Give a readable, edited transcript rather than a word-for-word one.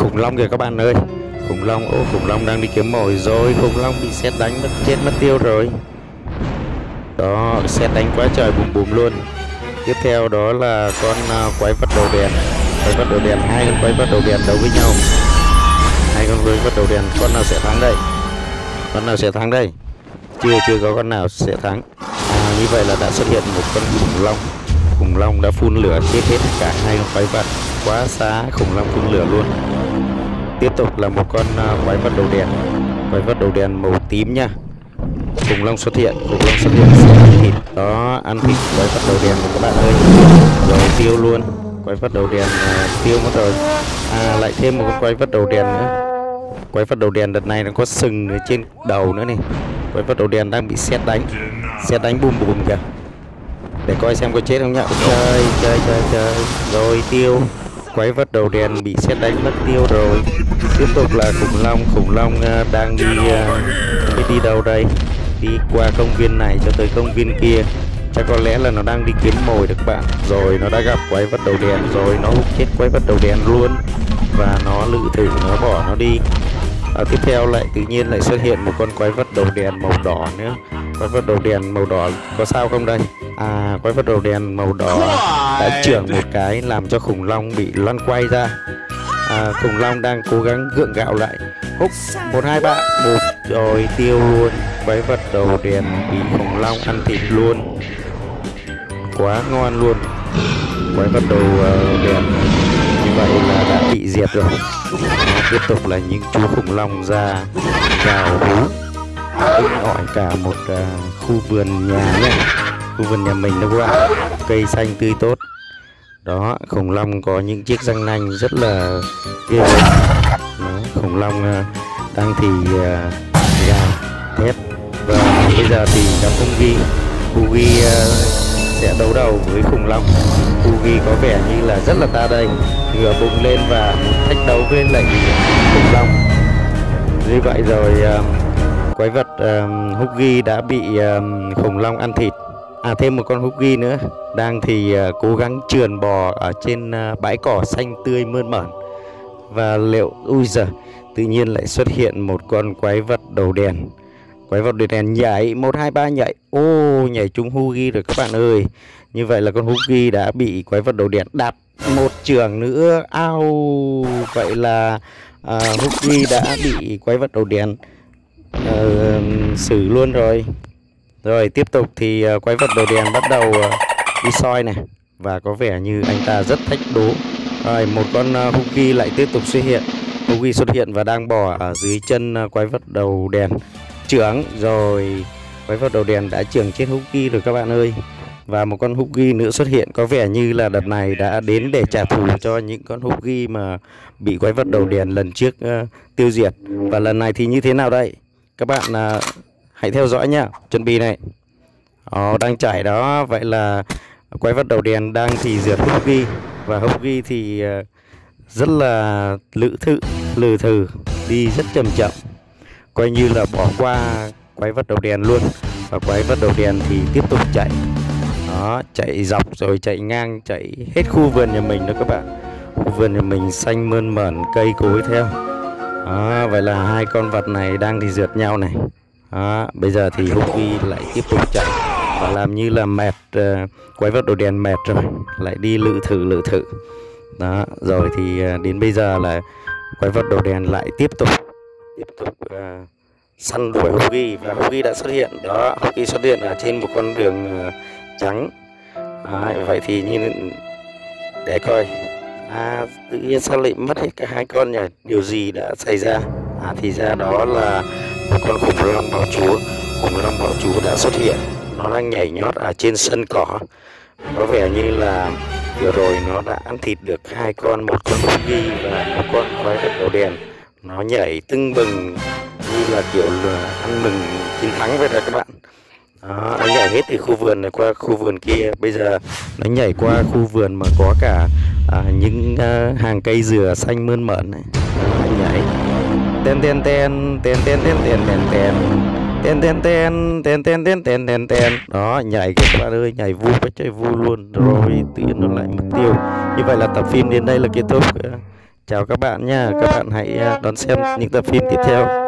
khủng long kìa các bạn ơi. Khủng long, ô khủng long đang đi kiếm mồi rồi. Khủng long bị sét đánh mất chết mất tiêu rồi. Đó, sét đánh quá trời bùm bùm luôn. Tiếp theo đó là con quái vật đầu đèn. Quái vật đầu đèn, hai con quái vật đầu đèn đấu với nhau. Hai con quái vật đầu đèn, con nào sẽ thắng đây? Con nào sẽ thắng đây? Chưa có con nào sẽ thắng. Như vậy là đã xuất hiện một con khủng long. Khủng long đã phun lửa chết hết cả hai con quái vật. Quá xá, khủng long phun lửa luôn. Tiếp tục là một con quái vật đầu đèn. Quái vật đầu đèn màu tím nha. Khủng long xuất hiện sẽ ăn thịt. Đó, ăn thịt quái vật đầu đèn của các bạn ơi. Rồi tiêu luôn. Quái vật đầu đèn tiêu mất rồi. Lại thêm một con quái vật đầu đèn nữa. Quái vật đầu đèn đợt này nó có sừng ở trên đầu nữa này. Quái vật đầu đèn đang bị sét đánh bùm bùm kìa. Để coi xem có chết không nhá. Chơi. Rồi tiêu. Quái vật đầu đèn bị sét đánh mất tiêu rồi. Tiếp tục là khủng long đang đi đâu đây? Đi qua công viên này cho tới công viên kia. Chắc có lẽ là nó đang đi kiếm mồi được các bạn. Rồi nó đã gặp quái vật đầu đèn rồi, nó hút chết quái vật đầu đèn luôn. Và nó lự thử, nó bỏ nó đi. Tiếp theo lại tự nhiên lại xuất hiện một con quái vật đầu đèn màu đỏ nữa. Quái vật đầu đèn màu đỏ có sao không đây? Quái vật đầu đèn màu đỏ đã chưởng một cái làm cho khủng long bị loăn quay ra. Khủng long đang cố gắng gượng gạo lại. Húc 1 2 3 1 rồi tiêu luôn. Quái vật đầu đèn bị khủng long ăn thịt luôn. Quá ngon luôn. Quái vật đầu đèn như vậy là đã bị diệt rồi. Tiếp tục là những chú khủng long ra gào hú ỏi cả một khu vườn nhà nhé. Khu vườn nhà mình đó các bạn. Cây xanh tươi tốt. Đó, khủng long có những chiếc răng nanh rất là ghê gớm. Khủng long đang thì gào thét. Và bây giờ thì gặp Hugi sẽ đấu đầu với khủng long. Hugi có vẻ như là rất là ta đây, ngửa bụng lên và thách đấu với lại khủng long. Như vậy rồi quái vật Hugi đã bị khủng long ăn thịt. Thêm một con Hugi nữa đang thì cố gắng trườn bò ở trên bãi cỏ xanh tươi mơn mởn. Và liệu ui giời, tự nhiên lại xuất hiện một con quái vật đầu đèn. Quái vật đầu đèn nhảy 1 2 3 nhảy. Nhảy trúng Hugi rồi các bạn ơi. Như vậy là con Hugi đã bị quái vật đầu đèn đạp một chưởng nữa. Vậy là Hugi đã bị quái vật đầu đèn xử luôn rồi. Rồi tiếp tục thì quái vật đầu đèn bắt đầu đi soi này. Và có vẻ như anh ta rất thách đố. Rồi một con Hugi lại tiếp tục xuất hiện. Hugi xuất hiện và đang bò ở dưới chân quái vật đầu đèn. Chưởng rồi. Quái vật đầu đèn đã chưởng chết Hugi rồi các bạn ơi. Và một con Hugi nữa xuất hiện. Có vẻ như là đợt này đã đến để trả thù cho những con Hugi mà bị quái vật đầu đèn lần trước tiêu diệt. Và lần này thì như thế nào đây? Các bạn hãy theo dõi nhá. Chuẩn bị này. Đang chảy đó. Vậy là quái vật đầu đèn đang thì diệt Hugi. Và Hugi thì rất là lừ thừ, đi rất chậm chậm, coi như là bỏ qua quái vật đầu đèn luôn. Và quái vật đầu đèn thì tiếp tục chạy. Đó, chạy dọc rồi chạy ngang, chạy hết khu vườn nhà mình đó các bạn. Khu vườn nhà mình xanh mơn mởn, cây cối theo. Đó, vậy là hai con vật này đang thì rượt nhau này. Đó, bây giờ thì Hugi lại tiếp tục chạy và làm như là mệt, quái vật đầu đèn mệt rồi, lại đi lự thử. Đó, rồi thì đến bây giờ là quái vật đầu đèn lại tiếp tục săn đuổi Hugi. Và Hugi đã xuất hiện. Đó, Hugi xuất hiện ở trên một con đường trắng. Vậy thì như để coi tự nhiên sao lại mất hết cả hai con nhỉ? Điều gì đã xảy ra? Thì ra đó là một con khủng long bào chúa. Khủng long bào chúa đã xuất hiện. Nó đang nhảy nhót ở trên sân cỏ. Có vẻ như là vừa rồi nó đã ăn thịt được hai con, một con Hugi và một con quái vật đầu đèn. Nó nhảy tưng bừng như là kiểu là ăn mừng chiến thắng vậy đó các bạn. Đó, nó nhảy hết từ khu vườn này qua khu vườn kia. Bây giờ nó nhảy qua khu vườn mà có cả những hàng cây dừa xanh mơn mởn này. Nó nhảy ten ten ten ten ten ten ten ten ten ten ten ten ten ten ten ten ten ten. Đó, nhảy kìa các bạn ơi, nhảy vu cái chơi vu luôn. Rồi tự nhiên nó lại mất tiêu. Như vậy là tập phim đến đây là kết thúc. Chào các bạn nha, các bạn hãy đón xem những tập phim tiếp theo.